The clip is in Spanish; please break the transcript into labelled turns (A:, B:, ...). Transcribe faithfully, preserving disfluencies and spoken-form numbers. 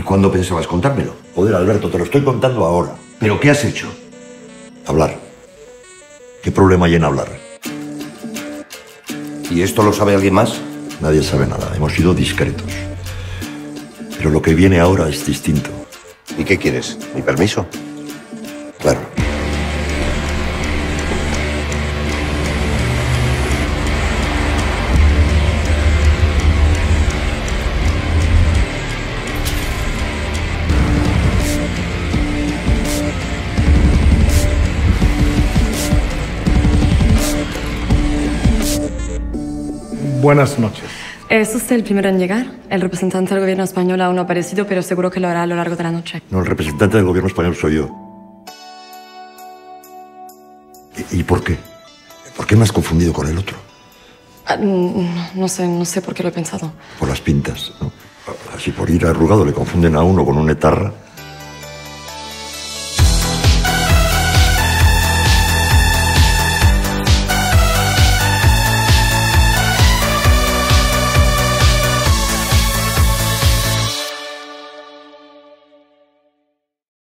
A: cuándo pensabas contármelo?
B: Joder, Alberto, te lo estoy contando ahora.
A: ¿Pero qué has hecho?
B: Hablar. ¿Qué problema hay en hablar?
A: ¿Y esto lo sabe alguien más?
B: Nadie sabe nada. Hemos sido discretos. Pero lo que viene ahora es distinto.
A: ¿Y qué quieres? ¿Mi permiso?
B: Claro.
C: Buenas noches.
D: ¿Es usted el primero en llegar? El representante del gobierno español aún no ha aparecido, pero seguro que lo hará a lo largo de la noche.
B: No, el representante del gobierno español soy yo. ¿Y, y por qué? ¿Por qué me has confundido con el otro?
D: Ah, no, no sé, no sé por qué lo he pensado.
B: Por las pintas, ¿no? Así por ir arrugado le confunden a uno con un etarra.